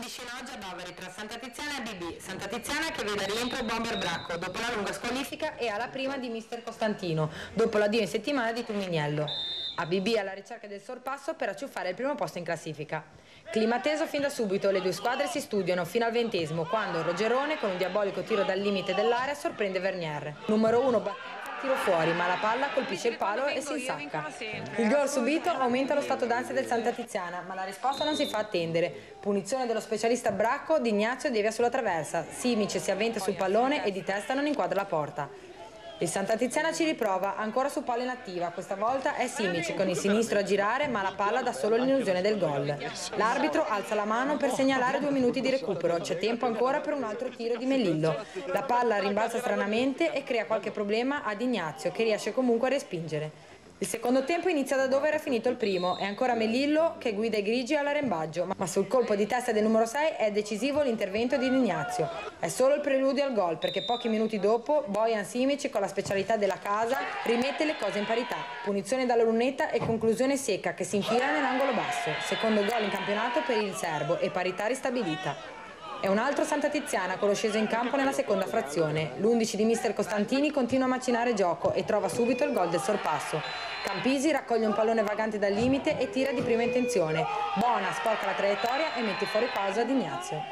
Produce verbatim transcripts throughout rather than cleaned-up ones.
di scena oggi a Baveri tra Santa Tiziana e B B. Santa Tiziana che vede al rientro Bomber Bracco dopo la lunga squalifica e alla prima di mister Costantino dopo l'addio in settimana di Tuminiello. A B B alla ricerca del sorpasso per acciuffare il primo posto in classifica. Clima teso fin da subito, le due squadre si studiano fino al ventesimo quando Rogerone con un diabolico tiro dal limite dell'area sorprende Vernier. Numero uno tiro fuori, ma la palla colpisce il palo e si insacca. Il gol subito aumenta lo stato d'ansia del Santa Tiziana, ma la risposta non si fa attendere. Punizione dello specialista Bracco, Di Ignazio devia sulla traversa. Simic si avventa sul pallone e di testa non inquadra la porta. Il Santa Tiziana ci riprova, ancora su palla inattiva, questa volta è Simic con il sinistro a girare ma la palla dà solo l'illusione del gol. L'arbitro alza la mano per segnalare due minuti di recupero, c'è tempo ancora per un altro tiro di Melillo. La palla rimbalza stranamente e crea qualche problema ad Ignazio che riesce comunque a respingere. Il secondo tempo inizia da dove era finito il primo, è ancora Melillo che guida i grigi all'arrembaggio, ma sul colpo di testa del numero sei è decisivo l'intervento di Ignazio. È solo il preludio al gol perché pochi minuti dopo Bojan Simic con la specialità della casa rimette le cose in parità. Punizione dalla lunetta e conclusione secca che si infila nell'angolo basso. Secondo gol in campionato per il serbo e parità ristabilita. È un altro Santa Tiziana con lo sceso in campo nella seconda frazione. L'undici di mister Costantini continua a macinare gioco e trova subito il gol del sorpasso. Campisi raccoglie un pallone vagante dal limite e tira di prima intenzione. Bona sporca la traiettoria e mette fuori pausa ad Ignazio.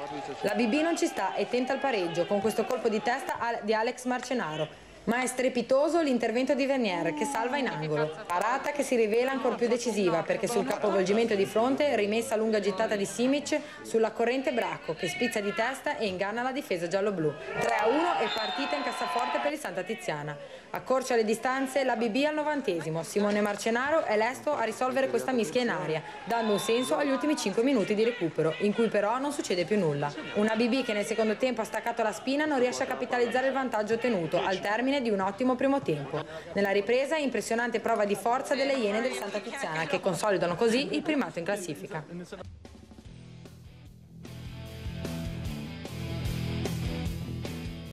La B B non ci sta e tenta il pareggio con questo colpo di testa di Alex Marcenaro. Ma è strepitoso l'intervento di Vernier che salva in angolo. Parata che si rivela ancora più decisiva perché sul capovolgimento di fronte rimessa lunga gittata di Simic sulla corrente Bracco che spizza di testa e inganna la difesa giallo-blu. tre a uno e partita in cassaforte per il Santa Tiziana. Accorcia le distanze la B B al novantesimo. Simone Marcenaro è lesto a risolvere questa mischia in aria, dando un senso agli ultimi cinque minuti di recupero, in cui però non succede più nulla. Una B B che nel secondo tempo ha staccato la spina non riesce a capitalizzare il vantaggio ottenuto al termine di un ottimo primo tempo. Nella ripresa impressionante prova di forza delle Iene del Santa Tiziana che consolidano così il primato in classifica.